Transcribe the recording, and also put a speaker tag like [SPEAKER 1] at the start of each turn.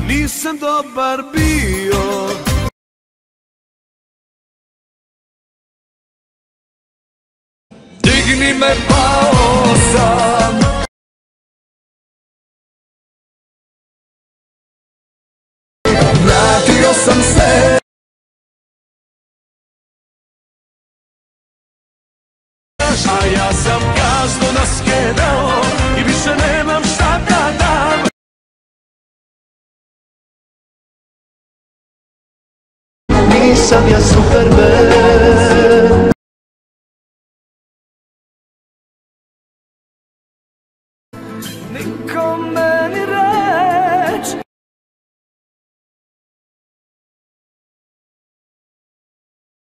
[SPEAKER 1] nisam dobar bio. Digni me, pao sam. Vratio sam se. A ja sam gazdu naskedao i više nemam šta da dam.
[SPEAKER 2] Nisam ja Superman.